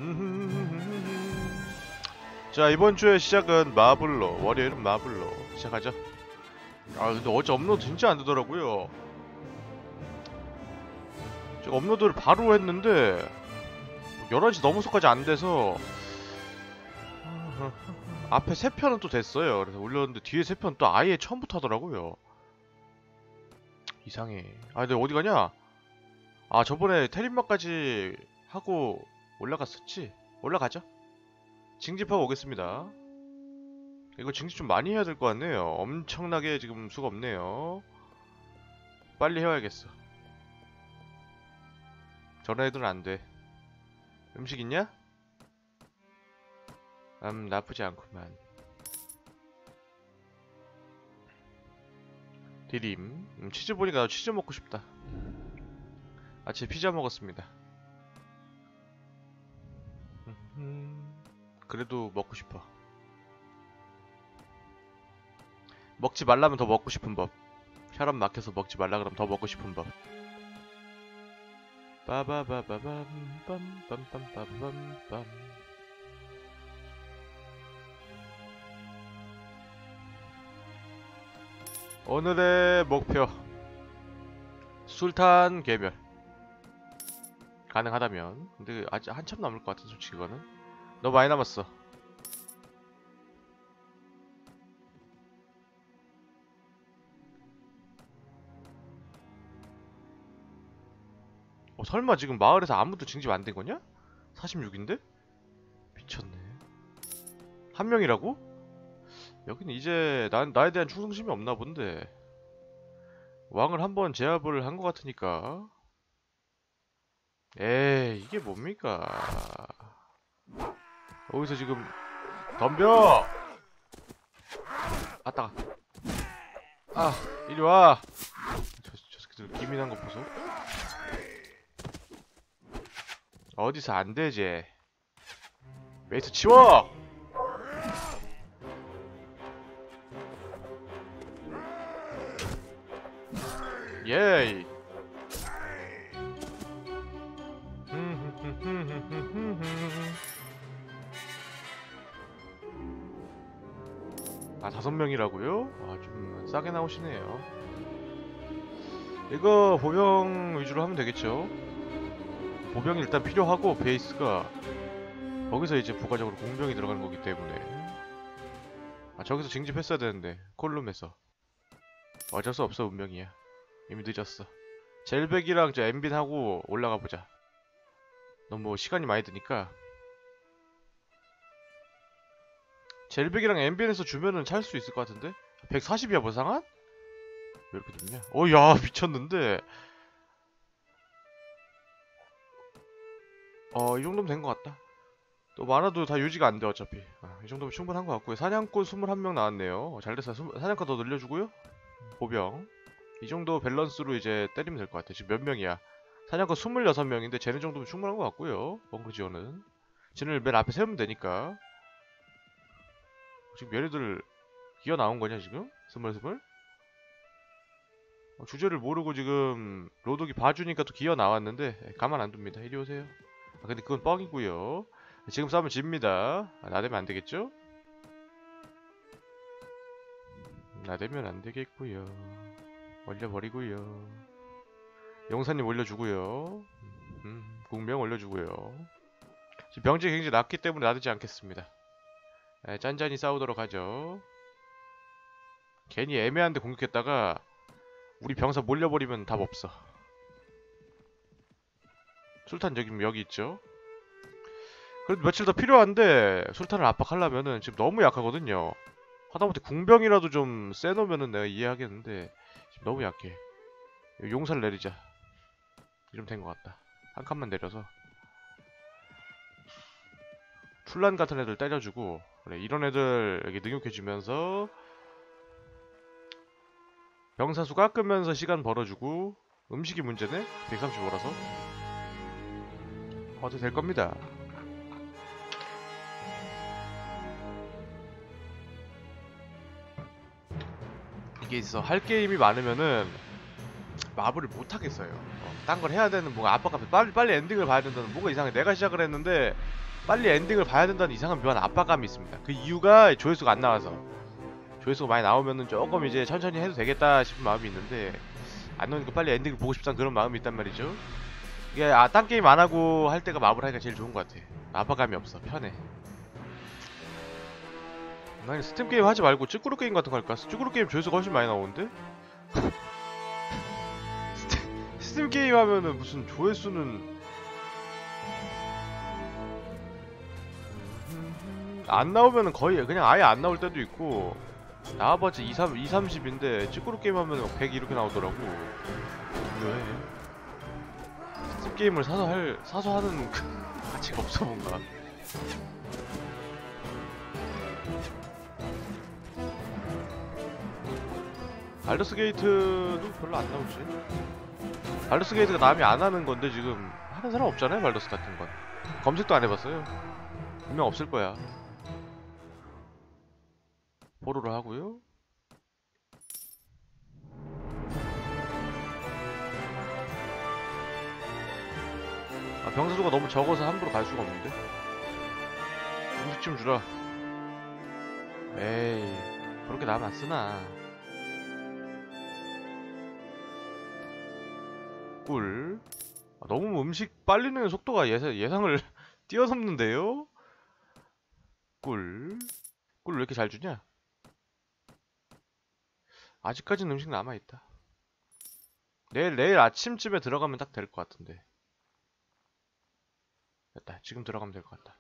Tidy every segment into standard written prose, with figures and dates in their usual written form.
자, 이번 주의 시작은 마블로, 월요일은 마블로 시작하죠. 아, 근데 어제 업로드 진짜 안 되더라고요. 제가 업로드를 바로 했는데 11시 넘어서까지 안 돼서 앞에 3편은 또 됐어요. 그래서 올렸는데 뒤에 3편 또 아예 처음부터 하더라고요. 이상해. 아, 근데 어디 가냐? 아, 저번에 테린마까지 하고 올라갔었지? 올라가죠? 징집하고 오겠습니다. 이거 징집 좀 많이 해야 될 것 같네요. 엄청나게 지금 수가 없네요. 빨리 해와야겠어. 전화해도는 안 돼. 음식 있냐? 나쁘지 않구만. 디림. 치즈 보니까 나도 치즈 먹고 싶다. 아침에 피자 먹었습니다. 그래도 먹고 싶어. 먹지 말라면 더 먹고 싶은 법. 혈압 막혀서 먹지 말라 그러면 더 먹고 싶은 법. 빠바바바밤 빰빰빰빰빰빰. 오늘의 목표 술탄 개별 가능하다면. 근데 아직 한참 남을 것 같은 솔직히 이거는 너무 많이 남았어. 설마 지금 마을에서 아무도 징집 안 된 거냐? 46인데? 미쳤네. 한 명이라고? 여기는 이제 나에 대한 충성심이 없나 본데. 왕을 한번 제압을 한 것 같으니까. 에이, 이게 뭡니까? 여기서 지금 덤벼! 아따가. 아, 이리 와! 저 새끼들 기민한 거 보소. 어디서 안 되지? 베이스 치워! 예이! 아, 5명이라고요? 아, 좀 싸게 나오시네요. 이거 보병 위주로 하면 되겠죠? 보병이 일단 필요하고 베이스가 거기서 이제 부가적으로 공병이 들어가는 거기 때문에. 아, 저기서 징집했어야 되는데 콜룸에서. 어쩔 수 없어. 운명이야. 이미 늦었어. 젤백이랑 저 엠빈 하고 올라가 보자. 너무 시간이 많이 드니까. 젤백이랑 엠빈에서 주면은 찰 수 있을 것 같은데? 140이야 보상한? 왜 이렇게 높냐? 야, 미쳤는데. 이 정도면 된 것 같다. 또 많아도 다 유지가 안 돼 어차피. 이 정도면 충분한 것 같고요. 사냥꾼 21명 나왔네요. 잘됐어. 사냥꾼 더 늘려주고요. 보병 이 정도 밸런스로 이제 때리면 될 것 같아. 지금 몇 명이야? 사냥꾼 26명인데 쟤네 정도면 충분한 것 같고요. 벙커 지원은 쟤네를 맨 앞에 세우면 되니까. 지금 얘네들 기어 나온 거냐 지금? 스물스물? 주제를 모르고 지금 로독이 봐주니까 또 기어 나왔는데 가만 안 둡니다. 이리 오세요. 근데 그건 뻥이고요. 지금 싸우면 집니다. 나대면 안 되겠죠? 나대면 안 되겠고요. 올려버리고요. 용사님 올려주고요. 궁병 올려주고요. 지금 병력이 굉장히 낮기 때문에 나대지 않겠습니다. 짠짠이 싸우도록 하죠. 괜히 애매한데 공격했다가 우리 병사 몰려버리면 답 없어. 술탄 여기 있죠. 그래도 며칠 더 필요한데 술탄을 압박하려면은 지금 너무 약하거든요. 하다못해 궁병이라도 좀 세놓으면은 내가 이해하겠는데 지금 너무 약해. 용사를 내리자. 이러면 된 것 같다. 한 칸만 내려서 툴란 같은 애들 때려주고. 그래, 이런 애들 여기 능욕해주면서 병사수 깎으면서 시간 벌어주고. 음식이 문제네? 135라서 어떻게 될 겁니다. 이게 있어. 할 게임이 많으면은 마블을 못 하겠어요. 딴 걸 해야 되는 뭔가 압박감. 빨리 엔딩을 봐야 된다는 뭔가 이상해. 내가 시작을 했는데 빨리 엔딩을 봐야 된다는 이상한 묘한 압박감이 있습니다. 그 이유가 조회수가 안 나와서. 조회수가 많이 나오면은 조금 이제 천천히 해도 되겠다 싶은 마음이 있는데 안 나오니까 빨리 엔딩을 보고 싶다는 그런 마음이 있단 말이죠. 이게 딴 게임 안 하고 할 때가 마블하기가 제일 좋은 것 같아. 압박감이 없어. 편해. 나 스팀 게임 하지 말고 쭈꾸루 게임 같은 거 할까? 쭈꾸루 게임 조회수가 훨씬 많이 나오는데? 스팀 게임 하면은 무슨 조회수는 안 나오면은 거의 그냥 아예 안 나올 때도 있고 나와봤자 2, 30인데 쭈꾸루 게임 하면은 100 이렇게 나오더라고. 왜? 스팀 게임을 사서 하는 그 가치가 없어 뭔가. 발더스 게이트도 별로 안 나오지. 발더스 게이트가 남이 안 하는 건데 지금 하는 사람 없잖아요. 발더스 같은 건 검색도 안 해봤어요. 분명 없을 거야. 보로를 하고요. 아, 병사수가 너무 적어서 함부로 갈 수가 없는데. 음식 좀 주라. 에이, 그렇게 남 안 쓰나. 꿀. 아, 너무 음식 빨리는 속도가 예상을 뛰어넘는데요? 꿀. 꿀 왜 이렇게 잘 주냐? 아직까지는 음식 남아있다. 내일 아침쯤에 들어가면 딱 될 것 같은데. 됐다. 지금 들어가면 될 것 같다.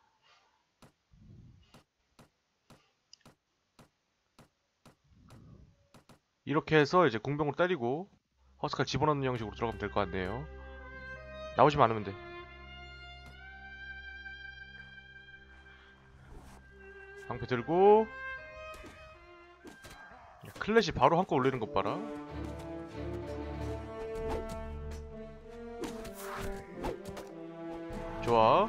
이렇게 해서 이제 궁병으로 때리고 허스칼 집어넣는 형식으로 들어가면 될 것 같네요. 나오지만 않으면 돼. 방패 들고 클래시 바로 한꺼 올리는 것 봐라. 좋아.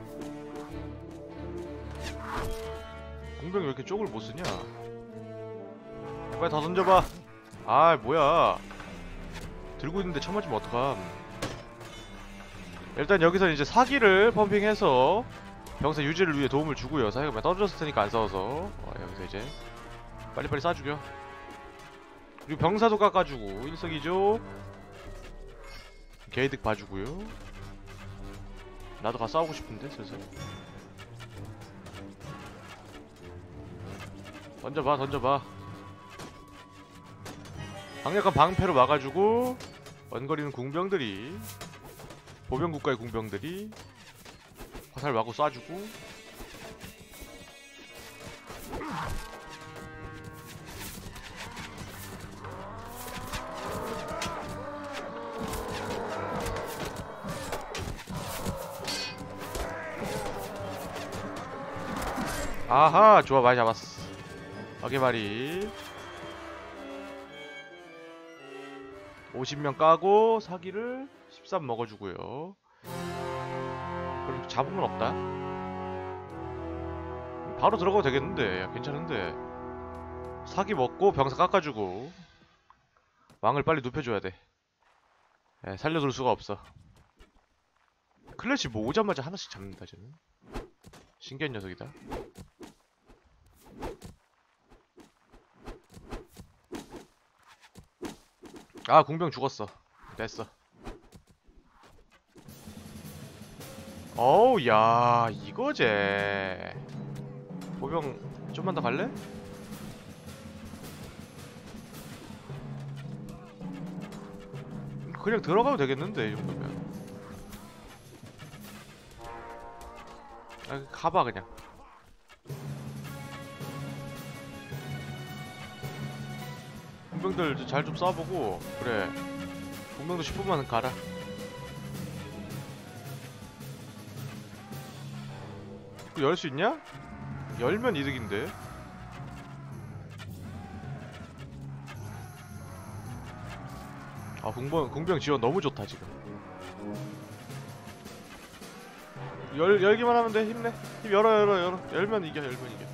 궁병이 왜 이렇게 쪽을 못쓰냐? 빨리 다 던져봐. 아 뭐야, 들고 있는데 쳐맞으면 어떡함. 일단 여기서 이제 사기를 펌핑해서 병사 유지를 위해 도움을 주고요. 사기가 떨어졌을 테니까 안 싸워서 여기서 이제 빨리빨리 쏴죽여. 그리고 병사도 깎아주고 일석이조. 게이득 봐주고요. 나도 가서 싸우고 싶은데 슬슬. 던져봐 던져봐. 강력한 방패로 막아주고 원거리는 궁병들이, 보병국가의 궁병들이 화살 마구 쏴주고. 아하, 좋아, 많이 잡았어. 어게마리 50명 까고 사기를 13 먹어주고요. 그럼 잡은 건 없다. 바로 들어가도 되겠는데. 야, 괜찮은데. 사기 먹고 병사 깎아주고 왕을 빨리 눕혀줘야 돼. 야, 살려둘 수가 없어. 클래시 뭐 오자마자 하나씩 잡는다 쟤는. 신기한 녀석이다. 아, 궁병 죽었어. 됐어. 어우, 야, 이거제. 보병 좀만 더 갈래? 그냥 들어가도 되겠는데, 이 정도면. 아, 가봐 그냥. 공병들 잘 좀 쏴보고. 그래, 공병도 싶으면 가라. 그거 열 수 있냐? 열면 이득인데. 아, 공병 지원 너무 좋다 지금. 열기만 하면 돼. 힘내. 힘 열어. 열면 이겨.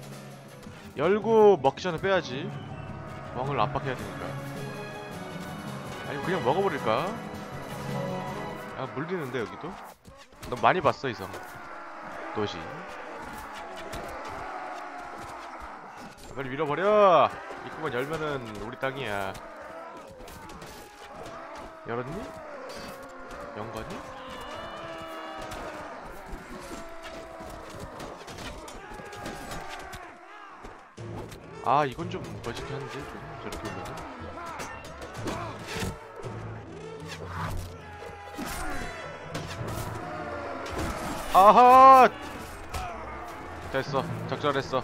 열고 먹기 전에 빼야지. 왕을 압박해야 되니까. 아니 그냥 먹어버릴까? 아, 물리는데 여기도? 너무 많이 봤어 이성. 도시. 빨리 밀어버려. 입구만 열면은 우리 땅이야. 열었니? 연 거니? 아, 이건 좀 거짓히 한데, 좀 저렇게 오면은. 아하! 됐어. 적절했어.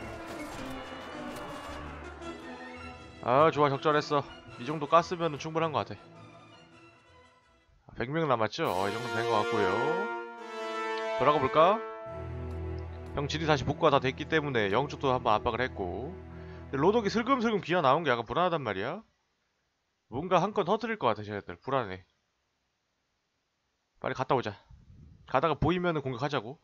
아, 좋아. 적절했어. 이 정도 깠으면 충분한 것 같아. 100명 남았죠? 이 정도 된 것 같고요. 돌아가 볼까? 형 질이 다시 복구가 다 됐기 때문에 영쪽도 한번 압박을 했고. 근데 로덕이 슬금슬금 기어 나온 게 약간 불안하단 말이야. 뭔가 한 건 터뜨릴 것 같아, 쟤네들. 불안해. 빨리 갔다 오자. 가다가 보이면은 공격하자고.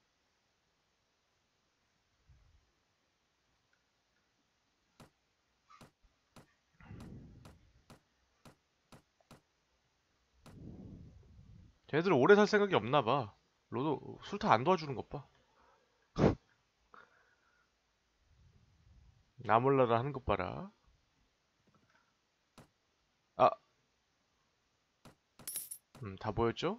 쟤네들 오래 살 생각이 없나봐. 로도 술타 안 도와주는 것 봐. 나 몰라라 하는 것 봐라. 아, 다 보였죠?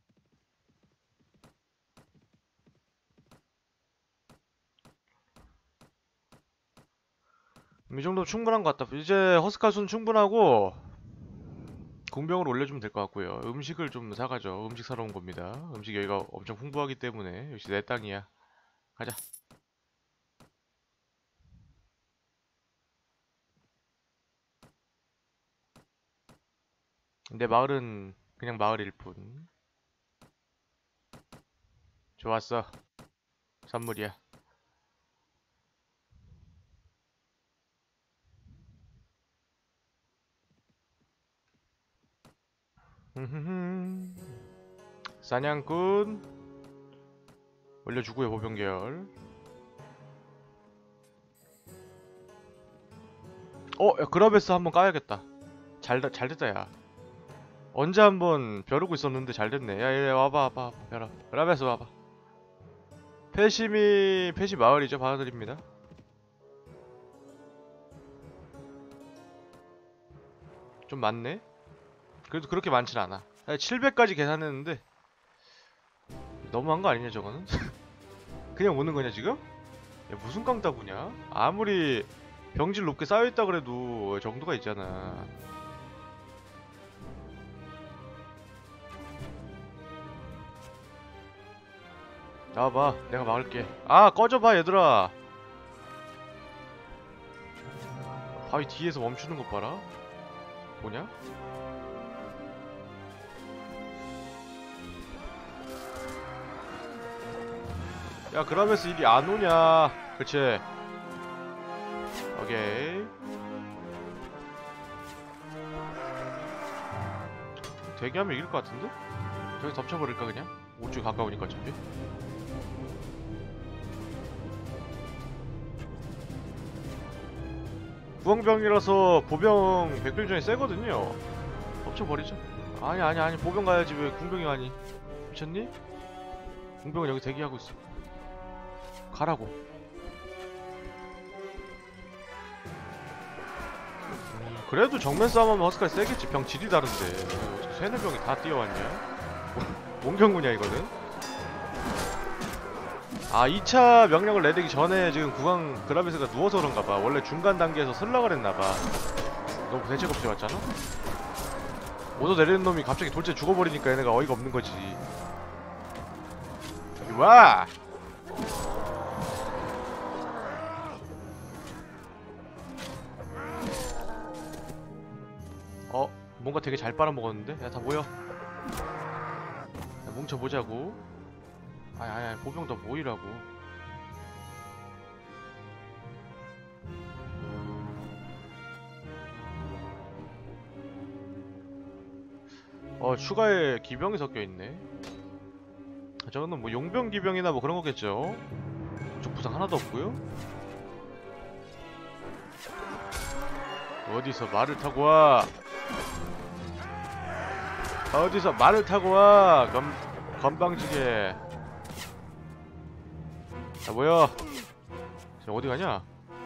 이 정도면 충분한 것 같다. 이제 허스카순 충분하고 공병으로 올려주면 될 것 같고요. 음식을 좀 사가죠. 음식 사러 온 겁니다. 음식 여기가 엄청 풍부하기 때문에 역시 내 땅이야. 가자. 내 마을은 그냥 마을일 뿐. 좋았어. 선물이야. 사냥꾼 올려주고요. 보병계열. 야, 그라베스 한번 까야겠다. 잘됐다 야. 언제 한번 벼르고 있었는데 잘됐네. 야, 와봐 벼라. 그라베스 와봐. 패시 마을이죠. 받아드립니다. 좀 많네. 그래도 그렇게 많진 않아. 700까지 계산했는데 너무한 거 아니냐 저거는? 그냥 오는 거냐 지금? 야, 무슨 깡따구냐? 아무리 병질 높게 쌓여있다 그래도 정도가 있잖아. 나와봐. 내가 막을게. 아, 꺼져봐 얘들아. 바위 뒤에서 멈추는 것 봐라. 뭐냐? 야, 그라베스 이리 안 오냐? 그치? 오케이. 대기하면 이길 것 같은데? 저기 덮쳐버릴까 그냥? 우측 가까우니까 어차피. 구황병이라서 보병 100병전이 세거든요. 덮쳐버리죠. 아니 보병 가야지. 왜 궁병이 가니? 미쳤니? 궁병은 여기 대기하고 있어. 가라고. 그래도 정면 싸움하면 허스카이 세겠지. 병 질이 다른데 어떻게 세네 병이 다 뛰어왔냐? 뭔 경구냐 이거는? 아, 2차 명령을 내리기 전에 지금 구강 그라베스가 누워서 그런가봐. 원래 중간 단계에서 슬라 그랬나봐. 너무 대책 없이 왔잖아? 오더 내리는 놈이 갑자기 돌체 죽어버리니까 얘네가 어이가 없는 거지. 여기 와! 뭔가 되게 잘 빨아먹었는데? 야, 다 모여. 야, 뭉쳐보자고. 아니, 보병 더 모이라고. 추가에 기병이 섞여있네. 저거는 뭐 용병 기병이나 뭐 그런 거겠죠? 저 부상 하나도 없고요. 어디서 말을 타고 와? 어디서 말을 타고 와? 건방지게. 자, 뭐야? 자, 어디 가냐?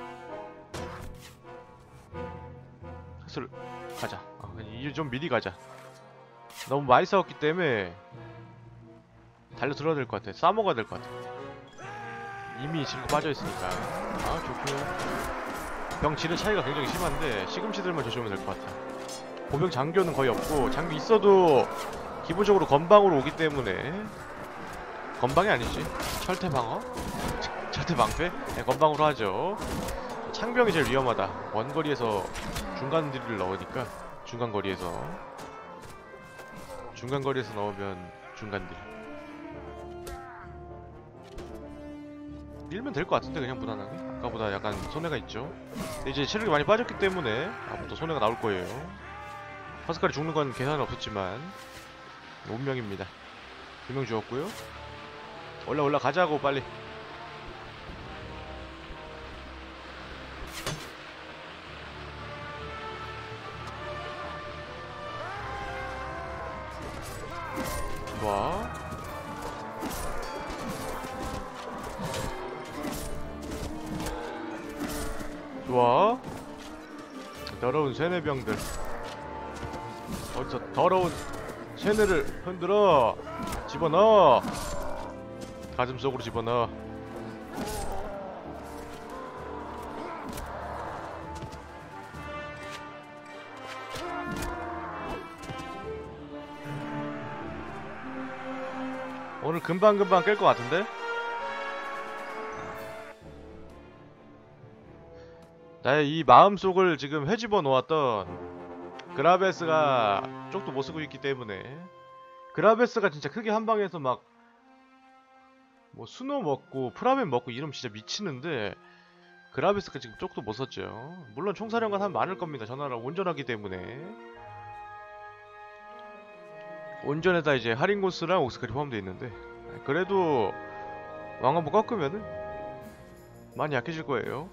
술 가자. 이제 좀 미리 가자. 너무 많이 싸웠기 때문에 달려 들어야 될 것 같아. 싸먹어야 될 것 같아. 이미 지금 빠져있으니까. 아, 좋고요. 병 질의 차이가 굉장히 심한데 시금치들만 조심하면 될 것 같아. 보병 장교는 거의 없고, 장교 있어도 기본적으로 건방으로 오기 때문에. 건방이 아니지, 철퇴방어? 철퇴방패? 네, 건방으로 하죠. 창병이 제일 위험하다. 원거리에서 중간딜을 넣으니까. 중간거리에서 넣으면 중간딜 밀면 될 것 같은데, 그냥 무난하게. 아까보다 약간 손해가 있죠. 근데 이제 체력이 많이 빠졌기 때문에 아무튼 손해가 나올 거예요. 파스칼이 죽는 건 계산은 없었지만 운명입니다. 2명 죽었고요. 올라가자고 빨리. 좋아. 좋아. 더러운 세뇌병들. 어디서 더러운 세뇌를 흔들어. 집어넣어. 가슴 속으로 집어넣어. 오늘 금방금방 깰 것 같은데? 나의 이 마음속을 지금 헤집어 놓았던 그라베스가 쪽도 못쓰고 있기 때문에. 그라베스가 진짜 크게 한방에서 막 뭐 스노 먹고 프라멘 먹고 이러면 진짜 미치는데, 그라베스가 지금 쪽도 못 썼죠. 물론 총사령관 하면 많을 겁니다. 저 나라 온전하기 때문에. 온전에다 이제 하링고스랑 옥스칼이 포함되어 있는데, 그래도 왕 한번 꺾으면은 많이 약해질 거예요.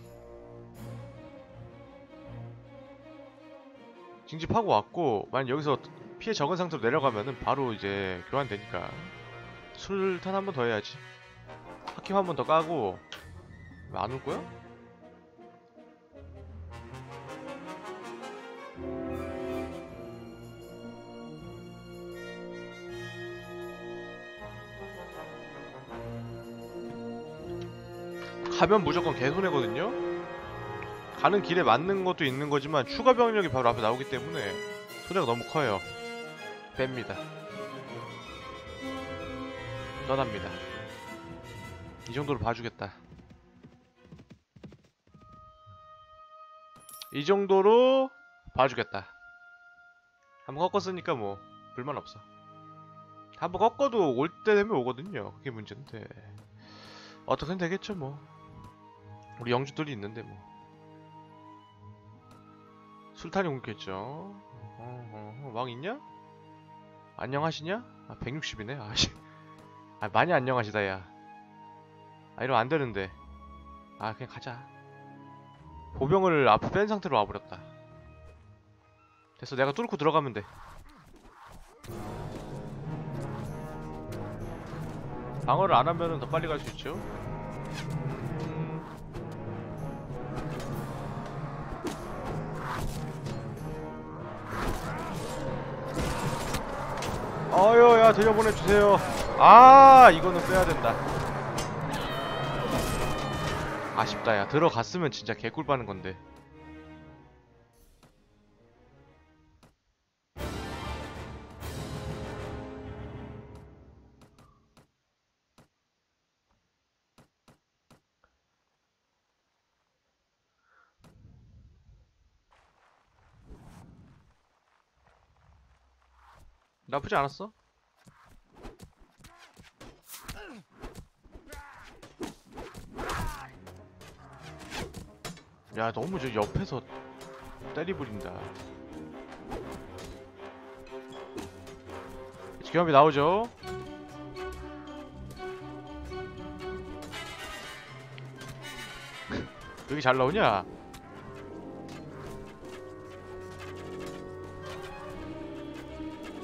징집하고 왔고, 만약 여기서 피해 적은 상태로 내려가면은 바로 이제 교환되니까 술탄 한 번 더 해야지. 하킴 한 번 더 까고. 왜 안 올 거야? 가면 무조건 개손해거든요? 가는 길에 맞는 것도 있는 거지만 추가 병력이 바로 앞에 나오기 때문에 손해가 너무 커요. 뺍니다. 떠납니다. 이 정도로 봐주겠다. 이 정도로 봐주겠다. 한번 꺾었으니까 뭐 불만 없어. 한번 꺾어도 올 때 되면 오거든요. 그게 문제인데 어떻게든 되겠죠 뭐. 우리 영주들이 있는데 뭐. 술탄이 옮겼죠. 왕 있냐? 안녕하시냐? 아 160이네. 아씨. 아 많이 안녕하시다 야. 아 이러면 안 되는데. 아 그냥 가자. 보병을 앞에 뺀 상태로 와버렸다. 됐어, 내가 뚫고 들어가면 돼. 방어를 안 하면은 더 빨리 갈 수 있죠. 어휴, 야, 들여보내주세요. 아, 이거는 빼야 된다. 아쉽다, 야. 들어갔으면 진짜 개꿀 빠는 건데. 나쁘지 않았어. 야, 너무 저 옆에서 때리부린다. 지경비 나오죠? 여기 잘 나오냐?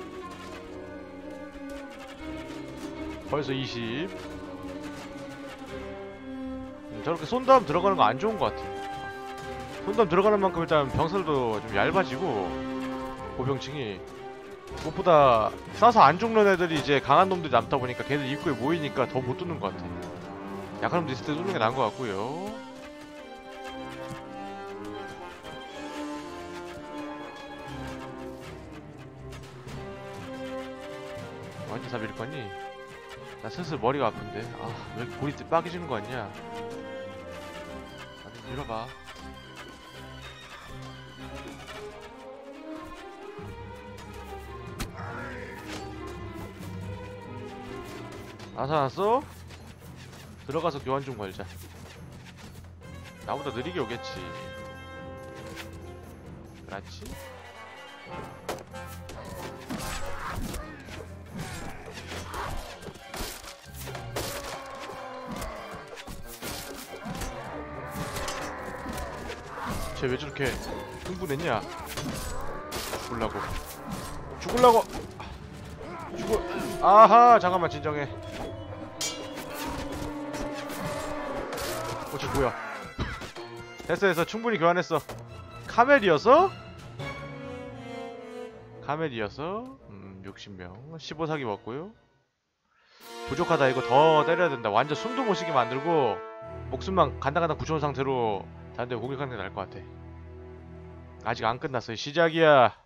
벌써 20. 저렇게 쏜 다음 들어가는 거 안 좋은 것 같아. 쏜 다음 들어가는 만큼 일단 병살도 좀 얇아지고 보병층이 무엇보다 쏴서 안 죽는 애들이 이제 강한 놈들이 남다 보니까 걔들 입구에 모이니까 더 못 뚫는 것 같아. 약한 놈들 있을 때 뚫는 게 나은 것 같고요. 완전 다 밀 거니? 나 슬슬 머리가 아픈데. 아, 왜 이렇게 볼이 빠개지는 거 같냐? 아, 좀 밀어봐. 나타났어? 들어가서 교환 좀 걸자. 나보다 느리게 오겠지. 그렇지? 쟤 왜 저렇게 흥분했냐? 죽을라고 아하, 잠깐만 진정해. 쟤 뭐야? 됐어 충분히 교환했어. 카멜이었어? 60명 15사기 먹고요. 부족하다. 이거 더 때려야 된다. 완전 숨도 못 쉬게 만들고 목숨만 간당간당 굳혀놓은 상태로 다른 데 공격하는 게 나을 것 같아. 아직 안 끝났어요. 시작이야.